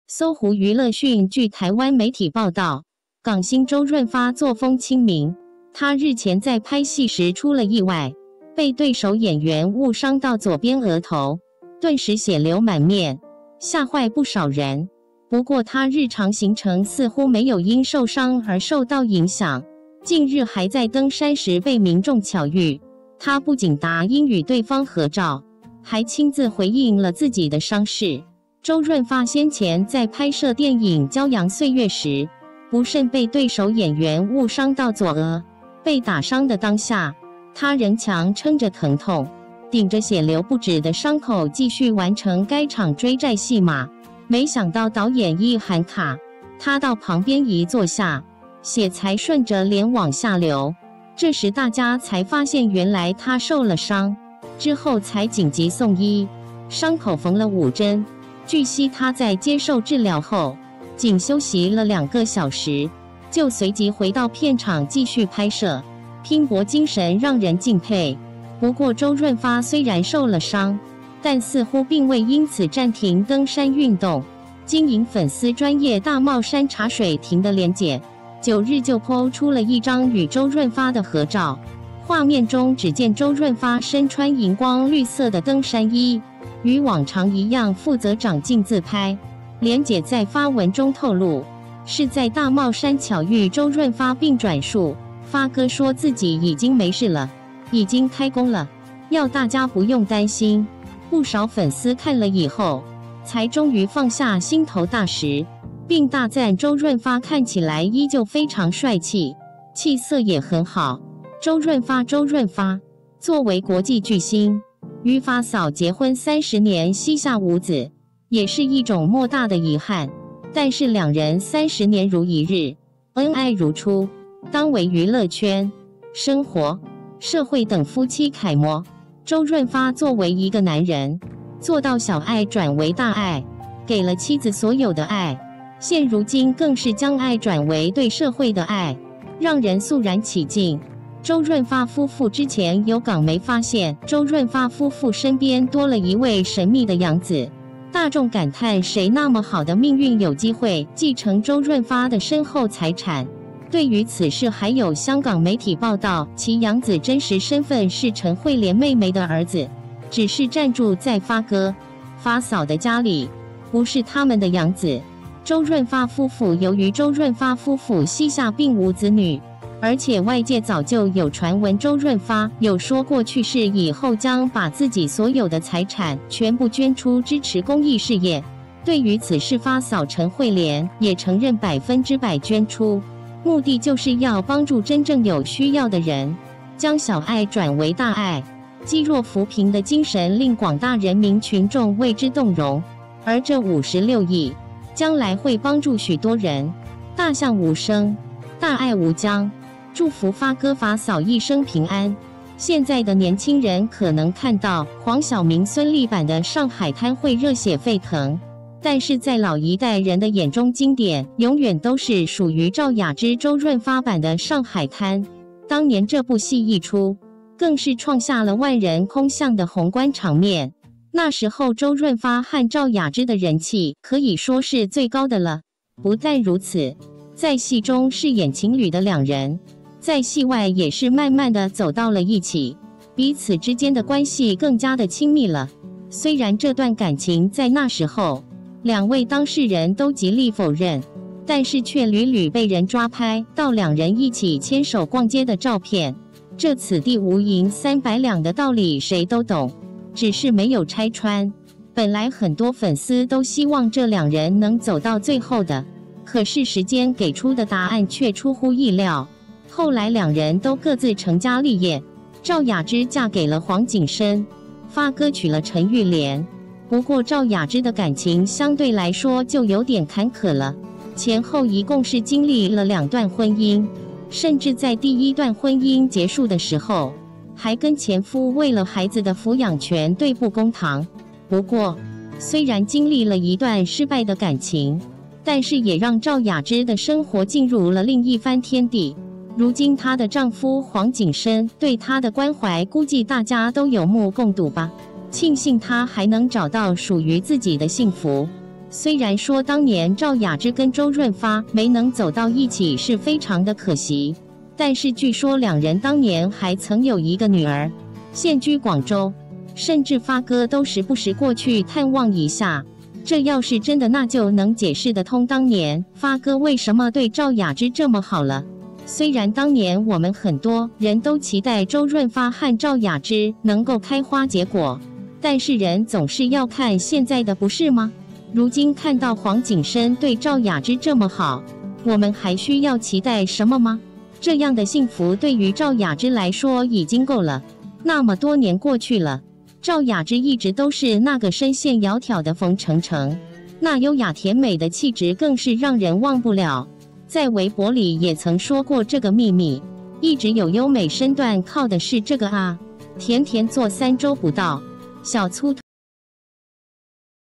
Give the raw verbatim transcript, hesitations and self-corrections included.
搜狐娱乐讯，据台湾媒体报道，港星周润发作风亲民，他日前在拍戏时出了意外，被对手演员误伤到左边额头，顿时血流满面，吓坏不少人。不过他日常行程似乎没有因受伤而受到影响，近日还在登山时被民众巧遇，他不仅答应与对方合照，还亲自回应了自己的伤势。周润发先前在拍摄电影《骄阳岁月》时，不慎被对手演员误伤到左额，被打伤的当下，他仍强撑着疼痛，顶着血流不止的伤口继续完成该场追债戏码。没想到导演一喊卡，他到旁边一坐下，血才顺着脸往下流。这时大家才发现原来他受了伤，之后才紧急送医，伤口缝了五针。据悉他在接受治疗后，仅休息了两个小时，就随即回到片场继续拍摄，拼搏精神让人敬佩。不过周润发虽然受了伤，但似乎并未因此暂停登山运动。经营粉丝专业大帽山茶水亭的连结，九日就 po 出了一张与周润发的合照，画面中只见周润发身穿荧光绿色的登山衣，与往常一样负责长镜自拍。连结在发文中透露，是在大帽山巧遇周润发并转述，发哥说自己已经没事了，已经开工了，要大家不用担心。不少粉丝看了以后，才终于放下心头大石，并大赞周润发看起来依旧非常帅气，气色也很好。周润发周润发作为国际巨星，与发嫂结婚三十年膝下无子，也是一种莫大的遗憾。但是两人三十年如一日，恩爱如初，当为娱乐圈、生活、社会等夫妻楷模。周润发作为一个男人，做到小爱转为大爱，给了妻子所有的爱，现如今更是将爱转为对社会的爱，让人肃然起敬。周润发夫妇之前有港媒发现，周润发夫妇身边多了一位神秘的养子，大众感叹谁那么好的命运有机会继承周润发的深厚财产。对于此事，还有香港媒体报道，其养子真实身份是陈慧莲妹妹的儿子，只是暂住在发哥、发嫂的家里，不是他们的养子。周润发夫妇由于周润发夫妇膝下并无子女，而且外界早就有传闻周润发有说过去世以后将把自己所有的财产全部捐出支持公益事业。对于此事，发嫂陈慧莲也承认百分之百捐出，目的就是要帮助真正有需要的人，将小爱转为大爱，济弱扶贫的精神令广大人民群众为之动容。而这五十六亿将来会帮助许多人，大象无声，大爱无疆。祝福发哥发嫂一生平安。现在的年轻人可能看到黄晓明孙俪版的上海滩会热血沸腾，但是在老一代人的眼中，经典永远都是属于赵雅芝周润发版的上海滩。当年这部戏一出，更是创下了万人空巷的宏观场面。那时候周润发和赵雅芝的人气可以说是最高的了。不但如此，在戏中饰演情侣的两人，在戏外也是慢慢的走到了一起，彼此之间的关系更加的亲密了。虽然这段感情在那时候两位当事人都极力否认，但是却屡屡被人抓拍到两人一起牵手逛街的照片。这此地无银三百两的道理谁都懂，只是没有拆穿。本来很多粉丝都希望这两人能走到最后的，可是时间给出的答案却出乎意料。后来两人都各自成家立业，赵雅芝嫁给了黄景生，发哥娶了陈玉莲。不过赵雅芝的感情相对来说就有点坎坷了，前后一共是经历了两段婚姻，甚至在第一段婚姻结束的时候，还跟前夫为了孩子的抚养权对簿公堂。不过虽然经历了一段失败的感情，但是也让赵雅芝的生活进入了另一番天地。如今她的丈夫黄景生对她的关怀，估计大家都有目共睹吧。庆幸她还能找到属于自己的幸福。 虽然说当年赵雅芝跟周润发没能走到一起是非常的可惜，但是据说两人当年还曾有一个女儿，现居广州，甚至发哥都时不时过去探望一下。这要是真的，那就能解释得通当年发哥为什么对赵雅芝这么好了。虽然当年我们很多人都期待周润发和赵雅芝能够开花结果，但是人总是要看现在的，不是吗？如今看到黄景生对赵雅芝这么好，我们还需要期待什么吗？这样的幸福对于赵雅芝来说已经够了。那么多年过去了，赵雅芝一直都是那个身线窈窕的冯程程，那优雅甜美的气质更是让人忘不了。在微博里也曾说过这个秘密，一直有优美身段靠的是这个啊。甜甜做三周不到，小粗